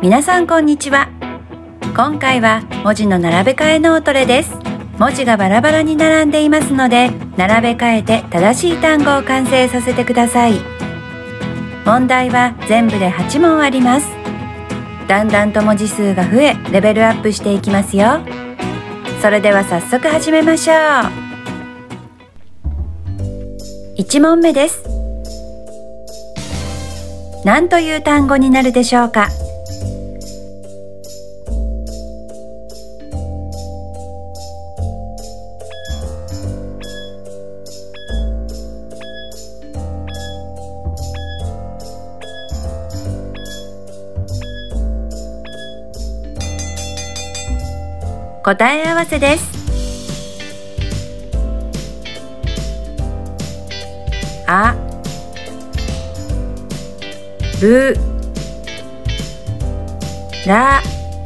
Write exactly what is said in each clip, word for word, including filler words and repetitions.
皆さんこんにちは。今回は文字の並べ替え脳トレです。文字がバラバラに並んでいますので、並べ替えて正しい単語を完成させてください。問題は全部ではち問あります。だんだんと文字数が増え、レベルアップしていきますよ。それでは早速始めましょう。いち問目です。何という単語になるでしょうか？答え合わせです。あ、る、ら、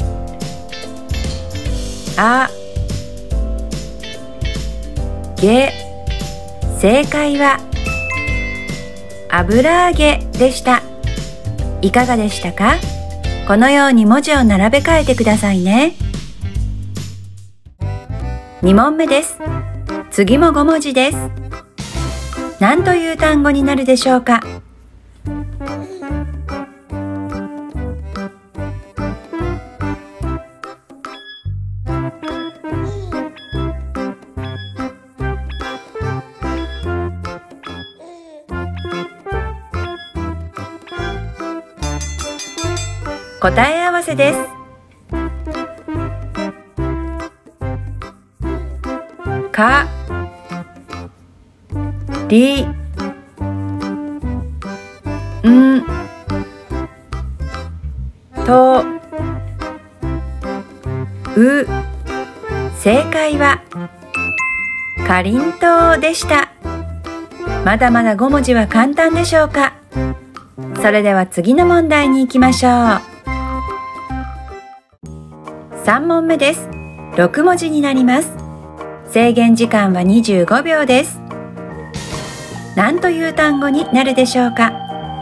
あ、げ。正解は油揚げでした。いかがでしたか？このように文字を並べ替えてくださいね。に問目です。次もご文字です。何という単語になるでしょうか？答え合わせです。か、り、ん、と、う。正解はかりんとうでした。まだまだご文字は簡単でしょうか？それでは次の問題に行きましょう。さん問目です。ろく文字になります。制限時間はにじゅうごびょうです。何という単語になるでしょうか？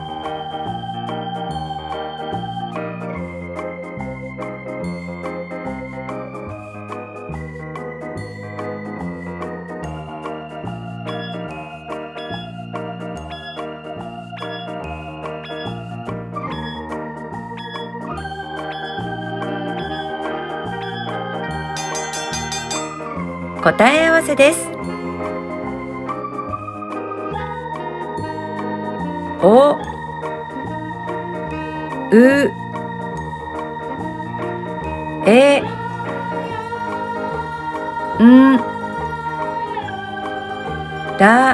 答え合わせです。お、う、え、ん、ら、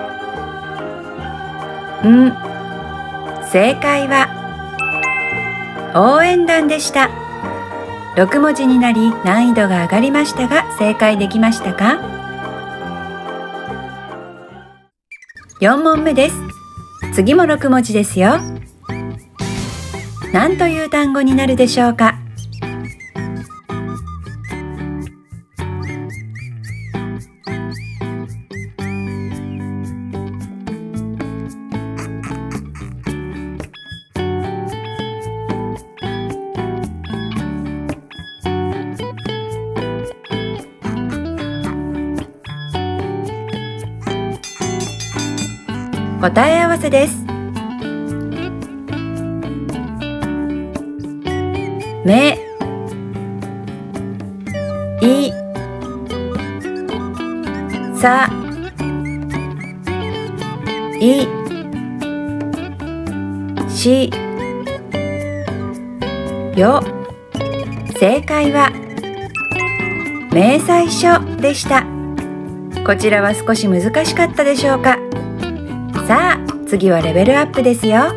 ん。正解は応援団でした。ろく文字になり難易度が上がりましたが、正解できましたか？よん問目です。次もろく文字ですよ。何という単語になるでしょうか？答え合わせです。め、い、さ、い、し、よ。正解は明細書でした。こちらは少し難しかったでしょうか？さあ、次はレベルアップですよ。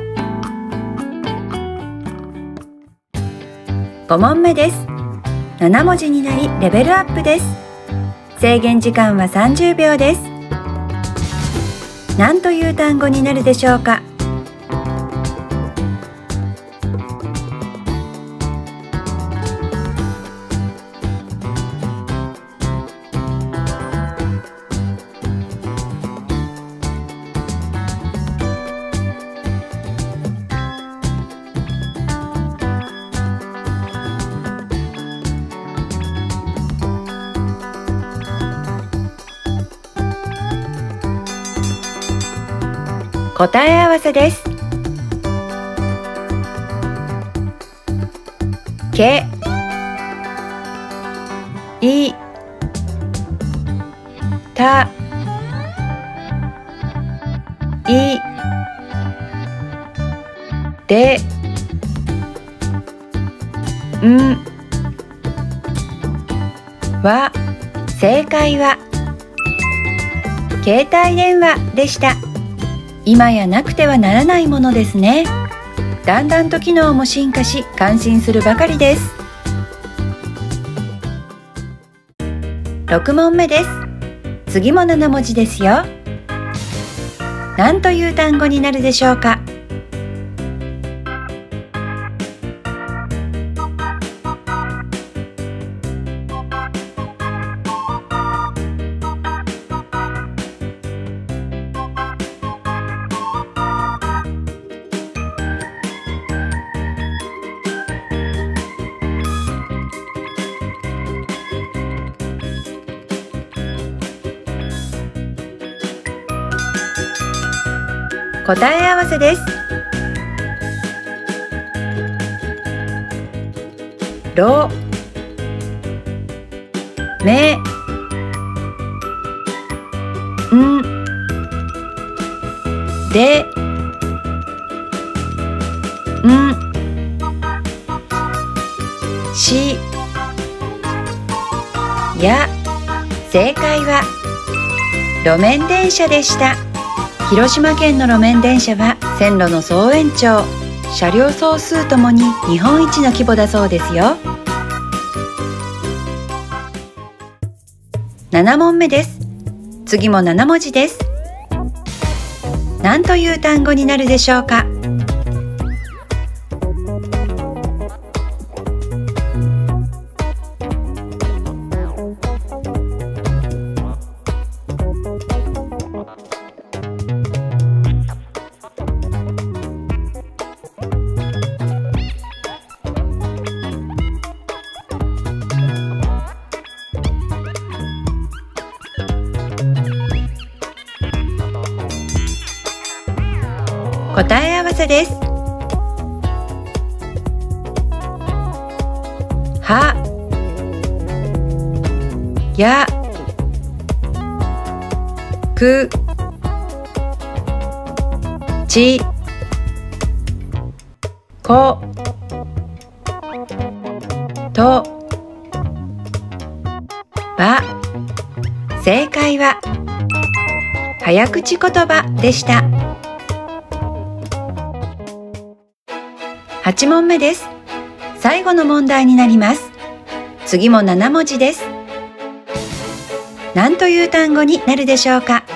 ご問目です。なな文字になりレベルアップです。制限時間はさんじゅうびょうです。何という単語になるでしょうか？ 答え合わせです。け、い、た、い、で、ん、は、正解は携帯電話でした。今やなくてはならないものですね。だんだんと機能も進化し、感心するばかりです。ろく問目です。次もなな文字ですよ。何という単語になるでしょうか。答え合わせです。ろ、め、ん、で、ん、し、や。正解は路面電車でした。広島県の路面電車は線路の総延長、車両総数ともに日本一の規模だそうですよ。なな問目です。次もなな文字です。何という単語になるでしょうか。答え合わせです。は、や、く、ち、こ、と、ば。正解は早口言葉でした。はち問目です。最後の問題になります。次もなな文字です。何という単語になるでしょうか。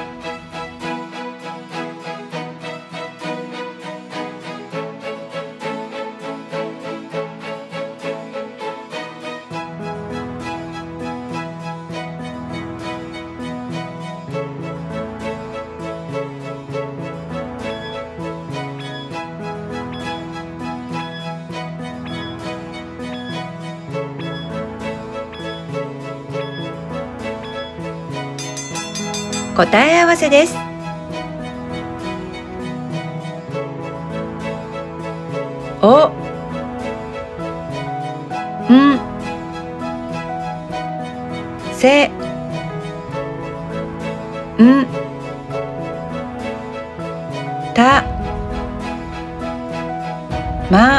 答え合わせです。お、ん、せ、ん、た、ま、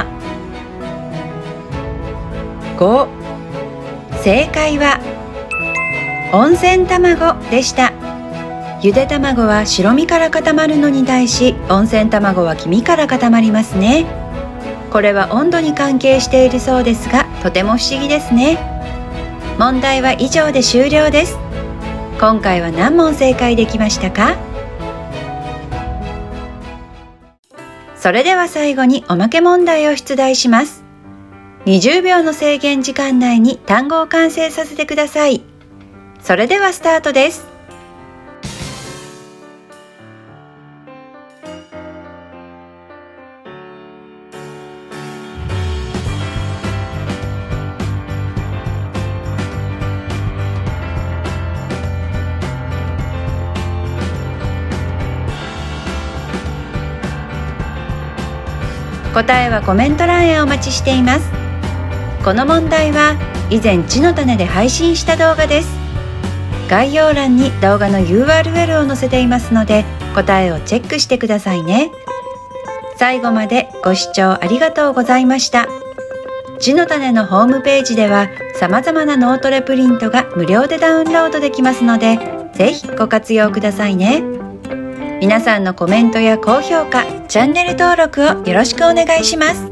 ご。正解は温泉卵でした。ゆで卵は白身から固まるのに対し、温泉卵は黄身から固まりますね。これは温度に関係しているそうですが、とても不思議ですね。問題は以上で終了です。今回は何問正解できましたか？それでは最後におまけ問題を出題します。にじゅうびょうの制限時間内に単語を完成させてください。それではスタートです。 答えはコメント欄へお待ちしています。この問題は以前地の種で配信した動画です。概要欄に動画の ユーアールエル を載せていますので、答えをチェックしてくださいね。最後までご視聴ありがとうございました。地の種のホームページでは様々な脳トレプリントが無料でダウンロードできますので、ぜひご活用くださいね。皆さんのコメントや高評価、チャンネル登録をよろしくお願いします。